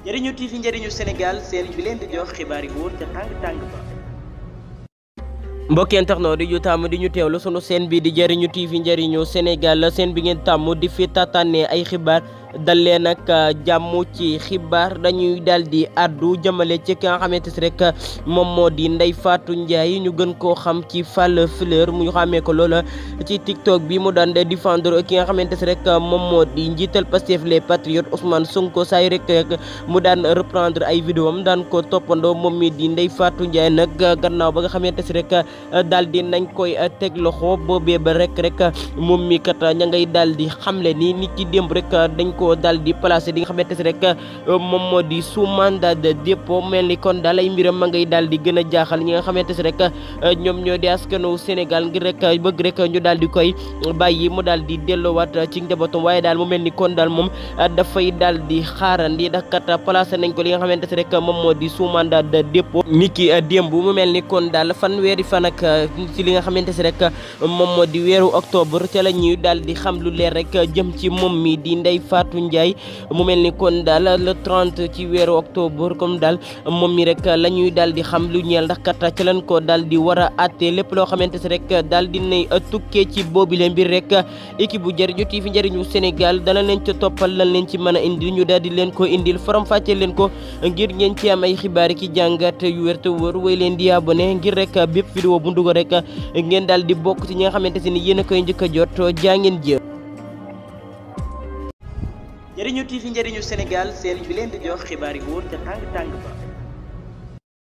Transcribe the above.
Njariñu TV njariñu Sénégal seen bi leen di jox xibaar yi wóor ca tàng ba. mbokki internet di ñu tàmm di ñu teewlu sunu seen bi di Njariñu TV njariñu Sénégal seen bi ngeen tàmm di fi tataane ay xibaar dal leen ak jàmm ci xibaar dañuy daal di addu jëmale ci ki nga xamante si rek moom moo di Ndeye Fatou Ndiaye ñu gën koo xam ci Fall Fleur mu xamee ko loola ci TikTok bi mu daan défendre ki nga xamante si rek moom moo di njiital Pastef les Patriotes Ousmane Sonko saa yu rek mu daan reprendre ay vidéo am daan ko toppandoo moom mi di Ndeye Fatou Ndiaye nag gannaaw ba nga xamante si rek daal di nañ koy teg loxo boobee ba rek moom mi kat ña ngay daal di xamle ni nit ki démb rek dañ ko daal di placé di nga xamante si rek moom moo di sous mandat de dépôt mel ni kon daal ay mbiram ma ngay daal di gën a jaaxal ñi nga xamante si rek ñoom ñoo di askanu Sénégal ngir rek bëgg rek ñu daal di koy bàyyi mu daal di delloowaat ci njabootam waaye daal mu mel ni kon daal moom dafay daal di xaarandi ndax kat placé nañ ko li nga xamante si rek moom moo di sous mandat de dépôt ni ki démb mu mel ni kon daal fanweeri fan ak ci li nga xamante si rek moom moo di weeru octobre te la ñuy daal di xam lu leer rek jëm ci moom mi di Ndeye Fatou Ndiaye mu mel ni kon daal le 30 ci weeru octobre comme daal moom mi rek la ñuy daal di xam lu ñeel ndax kat ci lañ ko daal di war a àtte lépp loo xamante si rek daal di nay tukkee ci boobi leen mbir rek équipe bu Njariñu TV njariñu Sénégal dana leen ca toppal lan leen ci mën a indil ñu daal di leen ko indil faram fàcce leen ko ngir ngeen ci am ay xibaar ki jàngat yu wér te wóor way leen di abonné ngir rek bépp vidéo bu ndugo rek ngeen daal di bokk ci ñi nga xamante si ni yéen a koy njëkk a jot jaa ngeen jëf. Njariñu TV njariñu Sénégal seen bi leen di jox xibaar yi wóor ca tàng ba.